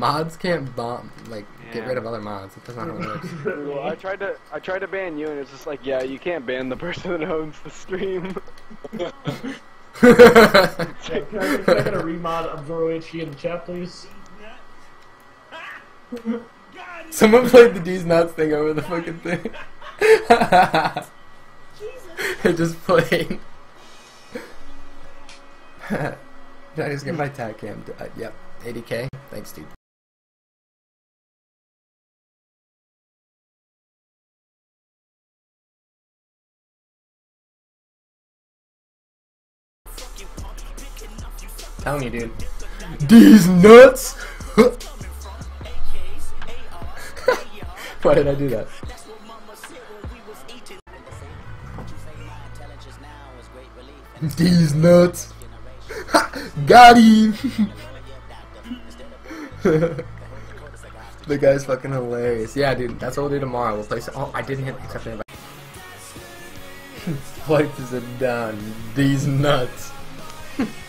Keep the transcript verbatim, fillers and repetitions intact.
mods can't bomb, like, Yeah. get rid of other mods. That's not how it works. Well, I tried to I tried to ban you, and it's just like, yeah, you can't ban the person that owns the stream. Yeah, can, I, can I get a remod of Zoro H D in the chat, please? Someone played the D's nuts thing over the fucking thing. It just played. Did I just get my tag cam? Uh, yep, eighty K. Thanks, dude. Telling you, dude. These nuts. Why did I do that? These nuts. Got him. The guy's fucking hilarious. Yeah, dude. That's what we'll do tomorrow. We'll play. Some oh, I didn't hit accept invite. Flight is done. These nuts.